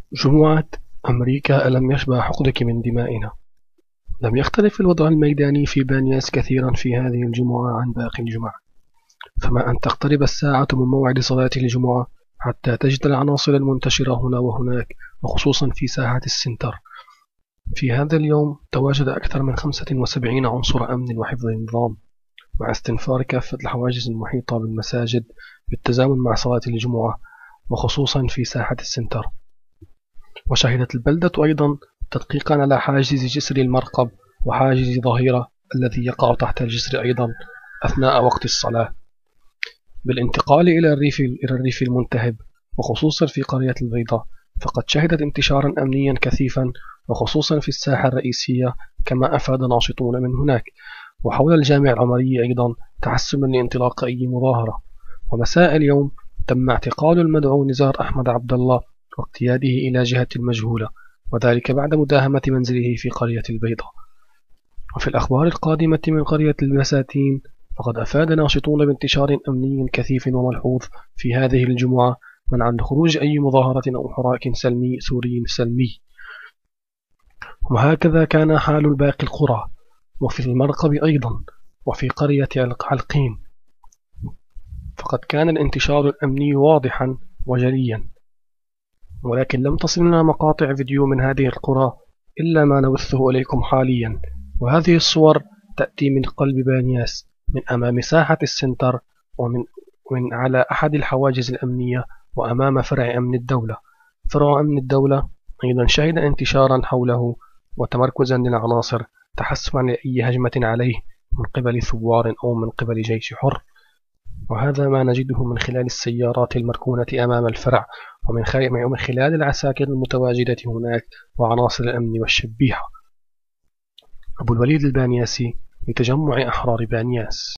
جمعة أمريكا ألم يشبع حقدك من دمائنا؟ لم يختلف الوضع الميداني في بانياس كثيرا في هذه الجمعة عن باقي الجمع، فما أن تقترب الساعة من موعد صلاة الجمعة حتى تجد العناصر المنتشرة هنا وهناك، وخصوصا في ساحة السنتر. في هذا اليوم تواجد أكثر من 75 عنصر أمن وحفظ نظام، مع استنفار كافة الحواجز المحيطة بالمساجد بالتزامن مع صلاة الجمعة، وخصوصا في ساحة السنتر. وشهدت البلدة أيضا تدقيقا على حاجز جسر المرقب وحاجز ظهيرة الذي يقع تحت الجسر أيضا أثناء وقت الصلاة. بالانتقال إلى الريف المنتهب، وخصوصا في قرية البيضاء، فقد شهدت انتشارا أمنيا كثيفا، وخصوصا في الساحة الرئيسية، كما أفاد ناشطون من هناك، وحول الجامع العمري أيضا تحسنا لانطلاق أي مظاهرة. ومساء اليوم تم اعتقال المدعو نزار أحمد عبد الله واقتياده إلى جهة المجهولة، وذلك بعد مداهمة منزله في قرية البيضاء. وفي الأخبار القادمة من قرية البساتين، فقد أفاد ناشطون بانتشار أمني كثيف وملحوظ في هذه الجمعة منعا لخروج أي مظاهرة أو حراك سوري سلمي. وهكذا كان حال باقي القرى، وفي المرقب أيضا، وفي قرية علقين، فقد كان الانتشار الأمني واضحا وجليا. ولكن لم تصلنا مقاطع فيديو من هذه القرى إلا ما نبثه إليكم حاليا، وهذه الصور تأتي من قلب بانياس، من أمام ساحة السنتر، ومن على أحد الحواجز الأمنية، وأمام فرع أمن الدولة. فرع أمن الدولة أيضا شهد انتشارا حوله وتمركزا للعناصر تحسبا لأي هجمة عليه من قبل ثوار أو من قبل جيش حر. وهذا ما نجده من خلال السيارات المركونة أمام الفرع، ومن خلال العساكر المتواجدة هناك وعناصر الأمن والشبيحة. أبو الوليد البانياسي لتجمع أحرار بانياس.